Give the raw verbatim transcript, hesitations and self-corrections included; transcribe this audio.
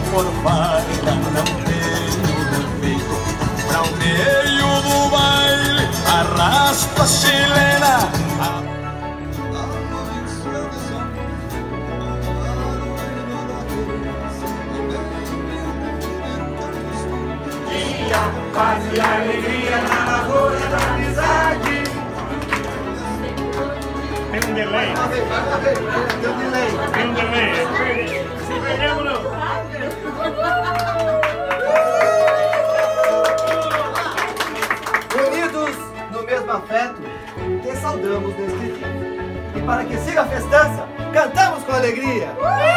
por farda, não tenho defeito. Pra o meio do baile, arrasto a chilena. Paz e alegria na lavoura da amizade. Tem um delay. Tem um delay. Tem um delay. Se perdemos, não. Unidos no mesmo afeto, te saudamos neste dia. E para que siga a festança, cantamos com alegria.